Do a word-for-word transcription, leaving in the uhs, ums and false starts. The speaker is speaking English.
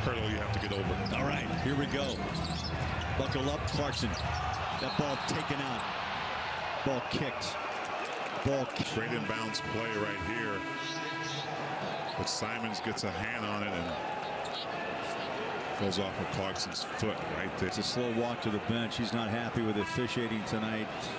hurdle you have to get over. All right, here we go. Buckle up, Clarkson. That ball taken out. Ball kicked. Ball kicked. Great inbounds play right here. But Simons gets a hand on it and goes off of Clarkson's foot right there. It's a slow walk to the bench. He's not happy with officiating tonight.